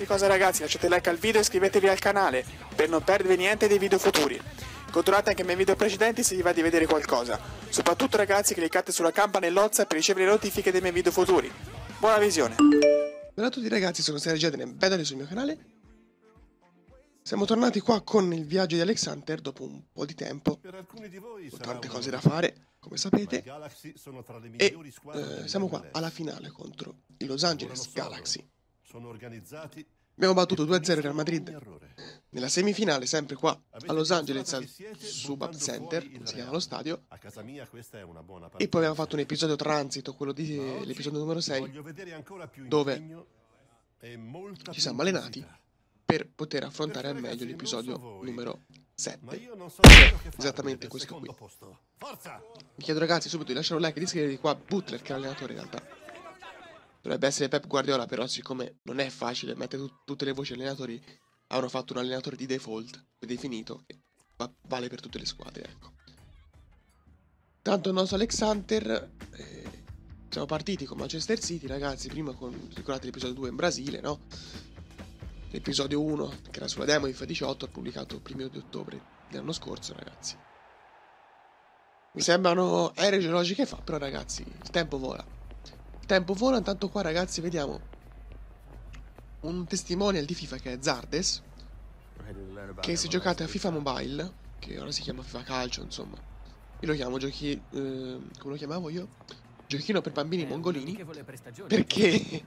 qualsiasi cosa ragazzi, lasciate like al video e iscrivetevi al canale per non perdere niente dei video futuri. Controllate anche i miei video precedenti se vi va di vedere qualcosa. Soprattutto ragazzi, cliccate sulla campanellozza per ricevere le notifiche dei miei video futuri. Buona visione! Bella a tutti ragazzi, sono Sergio e benvenuti sul mio canale. Siamo tornati qua con il viaggio di Alexander dopo un po' di tempo. Ho tante cose da fare, come sapete. E siamo qua alla finale contro i Los Angeles Galaxy. Abbiamo battuto 2-0 il Real Madrid. Nella semifinale, sempre qua a Los Angeles, al Subab Center, come si chiama lo stadio. E poi abbiamo fatto un episodio transito, quello di l'episodio numero 6, dove ci siamo allenati per poter affrontare al meglio l'episodio numero 7. Esattamente questo qui. Vi chiedo ragazzi subito di lasciare un like e di iscrivervi qua. Butler, che è l'allenatore in realtà. Dovrebbe essere Pep Guardiola, però siccome non è facile mettere tutte le voci allenatori, hanno fatto un allenatore di default, definito, che vale per tutte le squadre, ecco. Tanto il nostro Alexander, siamo partiti con Manchester City, ragazzi, prima con, ricordate l'episodio 2 in Brasile, no? L'episodio 1, che era sulla demo FIFA 18, pubblicato il 1° di ottobre dell'anno scorso, ragazzi. Mi sembrano ere geologiche fa, però ragazzi, il tempo vola. Il tempo vola, intanto qua ragazzi vediamo un testimonial di FIFA che è Zardes, che se giocate a FIFA Mobile, che ora si chiama FIFA Calcio, insomma, io lo chiamo come lo chiamavo io? Giochino per bambini mongolini, perché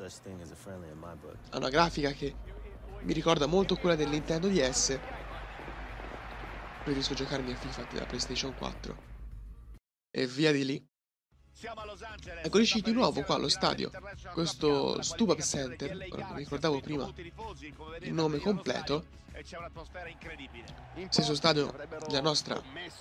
ha una grafica che mi ricorda molto quella del Nintendo DS. Preferisco giocarmi a FIFA della PlayStation 4 e via di lì. Eccoci di nuovo qua allo stadio, questo Subab Center, ora non mi ricordavo prima il nome completo. Stesso stadio della nostra,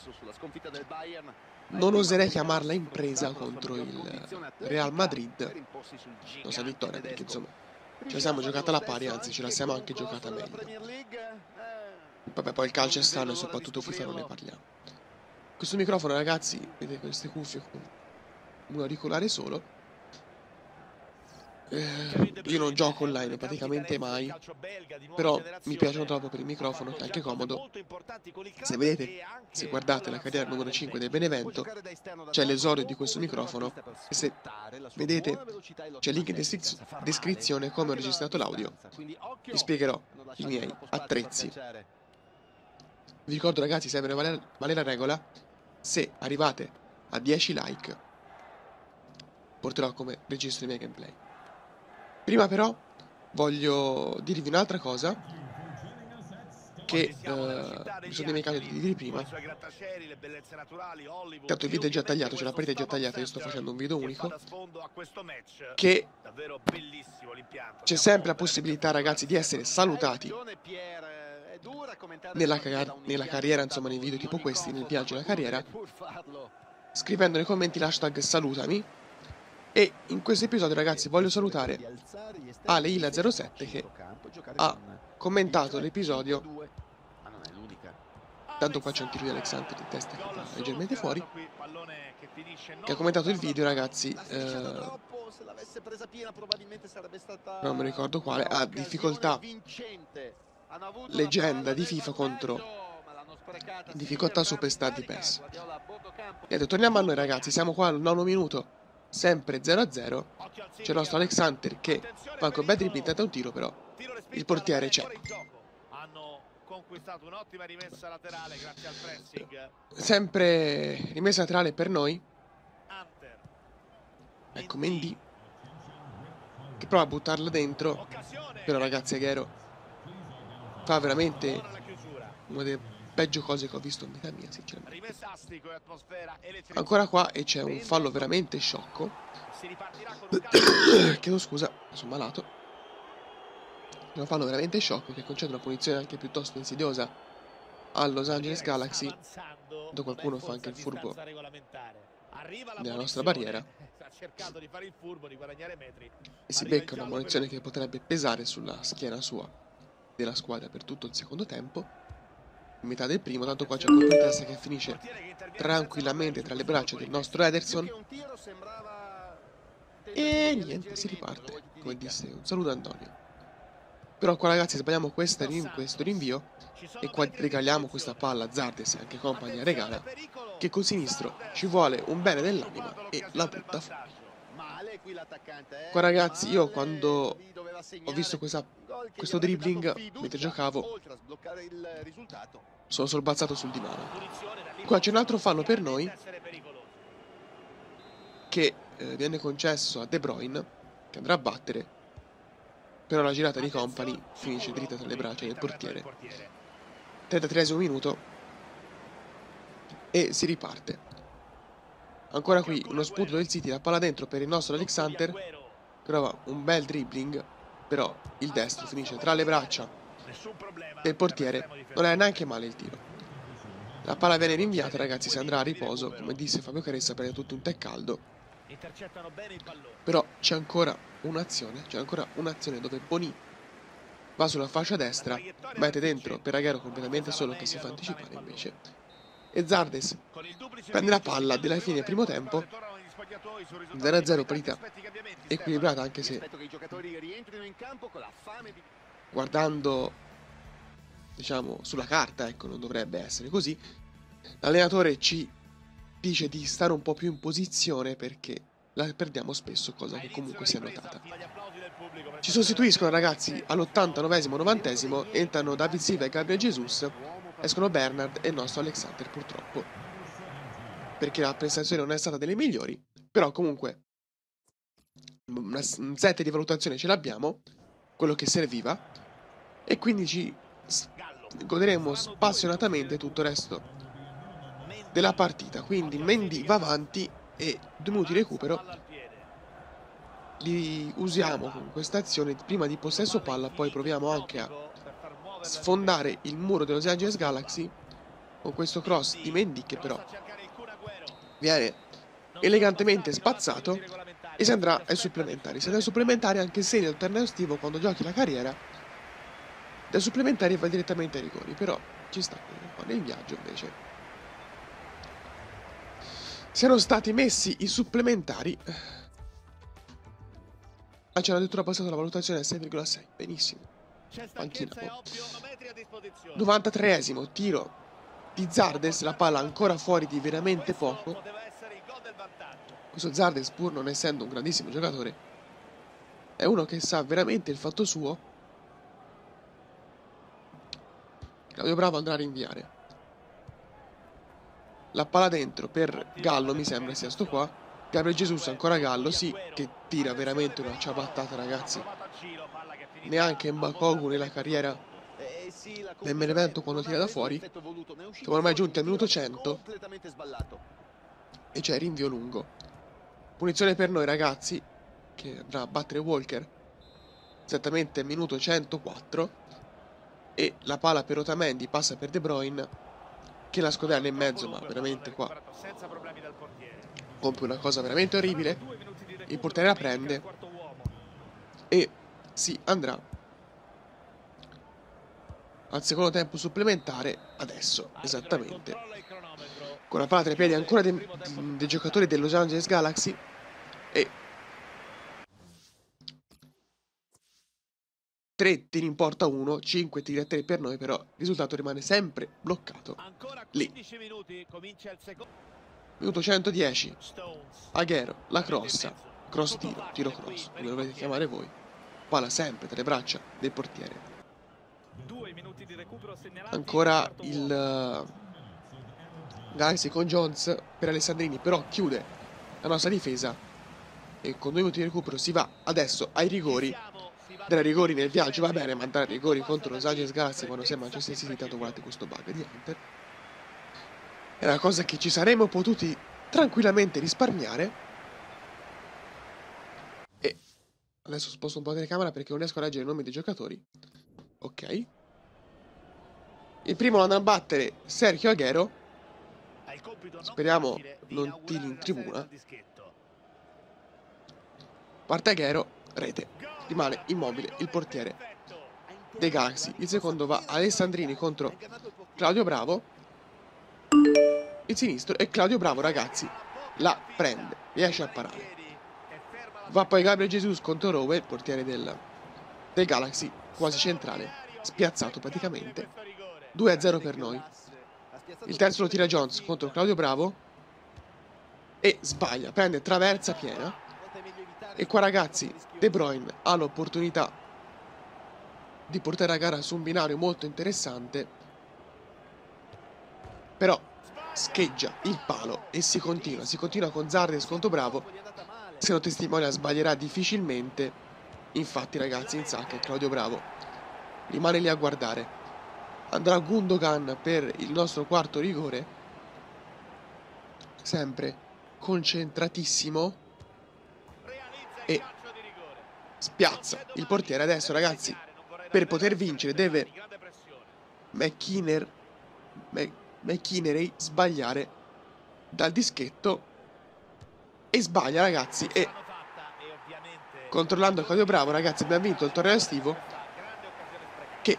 non oserei chiamarla impresa contro il Real Madrid, nostra vittoria, perché insomma ce la siamo giocata alla pari, anzi ce la siamo anche giocata meglio. Vabbè, poi il calcio è strano e soprattutto FIFA non ne parliamo. Questo microfono ragazzi, vedete queste cuffie con un auricolare solo. Io non gioco online praticamente mai, però mi piacciono troppo per il microfono, che è anche comodo. Se vedete, se guardate la carriera numero 5 del Benevento, c'è l'esordio di questo microfono e se vedete c'è il link in descrizione come ho registrato l'audio. Vi spiegherò i miei attrezzi. Vi ricordo ragazzi, sempre vale la regola, se arrivate a 10 like porterò come registro i miei gameplay. Prima però voglio dirvi un'altra cosa che mi sono dimenticato di dirvi prima. Tanto il video è già tagliato, cioè la partita è già tagliata, io sto facendo un video unico. Che c'è sempre la possibilità ragazzi di essere salutati nella carriera, insomma nei video tipo questi, nel viaggio della carriera, scrivendo nei commenti l'hashtag salutami. E in questo episodio ragazzi voglio salutare Aleila07 che ha commentato l'episodio. Tanto qua c'è un tiro di Alexander di testa che va leggermente fuori, che ha commentato il video ragazzi, non mi ricordo quale, ha difficoltà leggenda di FIFA contro difficoltà superstar di PES. Niente, torniamo a noi ragazzi, siamo qua al 9° minuto, sempre 0-0. C'è il nostro Alexander che fa un bel dribbling, tenta un tiro, però il portiere c'è. Sempre rimessa laterale per noi. Ecco Mendy che prova a buttarla dentro, però ragazzi Aguero fa veramente una delle peggio cose che ho visto in vita mia, sinceramente. Ancora qua e c'è un fallo veramente sciocco. Chiedo scusa, sono malato. Un fallo veramente sciocco che concede una punizione anche piuttosto insidiosa al Los Angeles Galaxy, dove qualcuno fa anche il furbo nella nostra barriera e si becca una munizione che potrebbe pesare sulla schiena sua della squadra per tutto il secondo tempo. In metà del primo, tanto qua c'è un colpo di testa che finisce tranquillamente tra le braccia del nostro Ederson e niente, si riparte, come disse. Un saluto Antonio. Però qua ragazzi sbagliamo questo rinvio e qua regaliamo questa palla a Zardes e anche compagnia regala, che col sinistro ci vuole un bene dell'anima e la butta fuori. Qua ragazzi io quando ho visto questo dribbling mentre giocavo sono sorbalzato sul divano. Qua c'è un altro fallo per noi che viene concesso a De Bruyne, che andrà a battere, però la girata di Company finisce dritta tra le braccia del portiere. 33esimo minuto e si riparte. Ancora qui uno spunto del City, la palla dentro per il nostro Alexander, prova un bel dribbling, però il destro finisce tra le braccia del portiere, non è neanche male il tiro. La palla viene rinviata ragazzi, si andrà a riposo, come disse Fabio Caressa, prende tutto un tè caldo. Però c'è ancora un'azione dove Boni va sulla fascia destra, mette dentro per Aguero completamente solo che si fa anticipare invece. E Zardes prende la palla della fine del primo tempo, 0-0 partita equilibrata, anche se guardando diciamo sulla carta, ecco, non dovrebbe essere così. L'allenatore ci dice di stare un po' più in posizione perché la perdiamo spesso, cosa che comunque si è notata. Ci sostituiscono ragazzi all'89esimo, 90esimo, entrano David Silva e Gabriel Jesus, escono Bernard e il nostro Alexander purtroppo, perché la prestazione non è stata delle migliori, però comunque un set di valutazione ce l'abbiamo, quello che serviva, e quindi ci goderemo spassionatamente tutto il resto della partita. Quindi Mendy va avanti e 2 minuti di recupero li usiamo con questa azione prima di possesso palla, poi proviamo anche a sfondare il muro dello Los Angeles Galaxy con questo cross di Mendy che però viene elegantemente spazzato e si andrà ai supplementari. Si andrà ai supplementari anche se nel torneo estivo, quando giochi la carriera, dai supplementari va direttamente ai rigori, però ci sta qua nel viaggio invece siano stati messi i supplementari. C'era addirittura passato la valutazione a 6,6. Benissimo. Panchina. 93esimo tiro di Zardes, la palla ancora fuori di veramente poco. Questo Zardes, pur non essendo un grandissimo giocatore, è uno che sa veramente il fatto suo. Claudio Bravo andrà a rinviare. La palla dentro per Gallo, mi sembra sia sto qua. Gabriel Jesus, ancora Gallo, sì, che tira veramente una ciabattata ragazzi. Neanche Mbakogu nella carriera del Benevento quando tira da fuori. Siamo ormai giunti al minuto 100 e c'è rinvio lungo. Punizione per noi ragazzi, che andrà a battere Walker esattamente al minuto 104, e la palla per Otamendi passa per De Bruyne che la scodella in mezzo, ma veramente qua compie una cosa veramente orribile. Il portiere la prende e si andrà al secondo tempo supplementare adesso, esattamente, con la palla tra i piedi ancora dei giocatori del Los Angeles Galaxy. E 3 tiri in porta 1, 5 tiri a 3 per noi, però il risultato rimane sempre bloccato lì. Minuto 110, Aguero, la crossa tiro cross, come lo volete chiamare voi, palla sempre tra le braccia del portiere. Ancora il Galaxy con Jones per Alessandrini, però chiude la nostra difesa e con 2 minuti di recupero si va adesso ai rigori. Dare rigori nel viaggio va bene, ma dare rigori contro Los Angeles Galaxy quando sei Manchester City, tanto guardate questo bug di Hunter. È una cosa che ci saremmo potuti tranquillamente risparmiare. E adesso sposto un po' la telecamera perché non riesco a leggere i nomi dei giocatori. Ok. Il primo lo andrà a battere Sergio Aguero. Speriamo non tiri in tribuna. Parte Aguero, rete. Rimane immobile il portiere dei Galaxy. Il secondo va Alessandrini contro Claudio Bravo. Il sinistro e Claudio Bravo ragazzi la prende, riesce a parare. Va poi Gabriel Jesus contro Rowe, il portiere del del Galaxy, quasi centrale, spiazzato praticamente. 2-0 per noi. Il terzo lo tira Jones contro Claudio Bravo e sbaglia, prende traversa piena. E qua ragazzi, De Bruyne ha l'opportunità di portare a gara su un binario molto interessante, però scheggia il palo e si continua con Zardes contro Bravo. Se lo testimonia sbaglierà difficilmente. Infatti ragazzi, in sacca Claudio Bravo rimane lì a guardare. Andrà Gundogan per il nostro quarto rigore, sempre concentratissimo, e spiazza il portiere. Adesso ragazzi, per poter vincere deve McKinney sbagliare dal dischetto, e sbaglia ragazzi, e controllando Claudio Bravo ragazzi abbiamo vinto il torneo estivo, che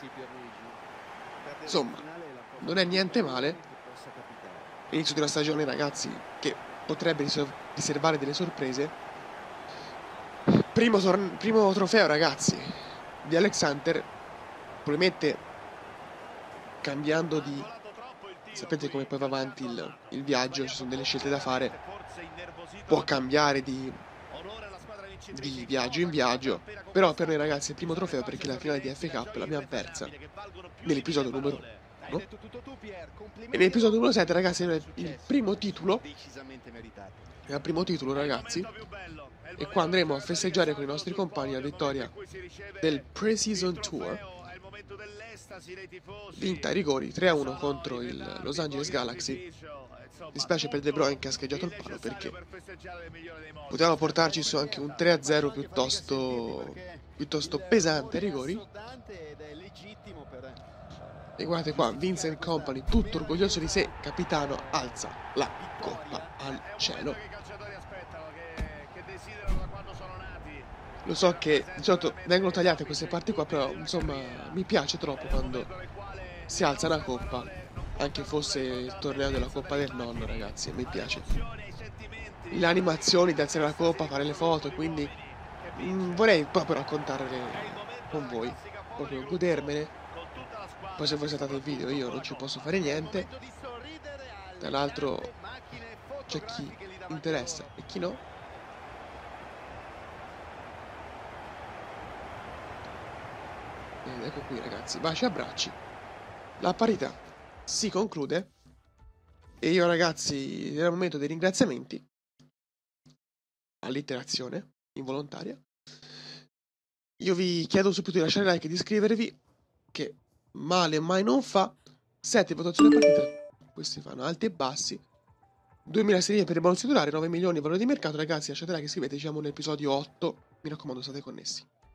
insomma non è niente male. Inizio di una stagione ragazzi che potrebbe riservare delle sorprese. Primo trofeo ragazzi di Alex Hunter, probabilmente cambiando di... Sapete come poi va avanti il viaggio, ci sono delle scelte da fare, può cambiare di viaggio in viaggio, però per noi ragazzi è il primo trofeo perché la finale di FA Cup l'abbiamo persa nell'episodio numero 1 e nell'episodio numero 7 ragazzi è il primo titolo ragazzi, e qua andremo a festeggiare con i nostri compagni la vittoria del Pre-Season Tour, vinta ai rigori 3-1 contro il Los Angeles Galaxy. Dispiace per De Bruyne che ha scheggiato il palo, perché potevamo portarci su anche un 3-0 piuttosto pesante ai rigori. E guardate qua, Vincent Kompany tutto orgoglioso di sé, capitano, alza la coppa al cielo. Lo so che di solito vengono tagliate queste parti qua, però insomma mi piace troppo quando si alza una coppa, anche fosse il torneo della Coppa del Nonno ragazzi, mi piace. Le animazioni di alzare la coppa, fare le foto, quindi vorrei proprio raccontarle con voi, proprio godermene. Poi se voi saltate il video io non ci posso fare niente, tra l'altro c'è chi interessa e chi no. Ed ecco qui ragazzi, baci e abbracci, la parità si conclude e io ragazzi nel momento dei ringraziamenti, allitterazione involontaria, io vi chiedo subito di lasciare like e di iscrivervi, che male mai non fa. 7 votazioni a partita, questi fanno alti e bassi. 2000 sterline per il bonus titolare, 9 milioni di valore di mercato. Ragazzi lasciate like e iscrivetevi, siamo nell'episodio 8, mi raccomando state connessi.